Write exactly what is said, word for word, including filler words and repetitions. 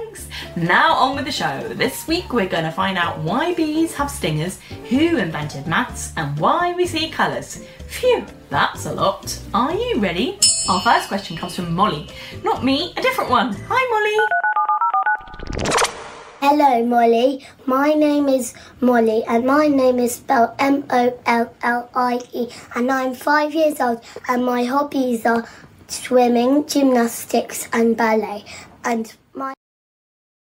Thanks! Now on with the show. This week we're going to find out why bees have stingers, who invented maths, and why we see colours. Phew, that's a lot. Are you ready? Our first question comes from Molly. Not me, a different one. Hi Molly! Hello Molly, my name is Molly and my name is spelled M O L L I E and I'm five years old and my hobbies are swimming, gymnastics and ballet and my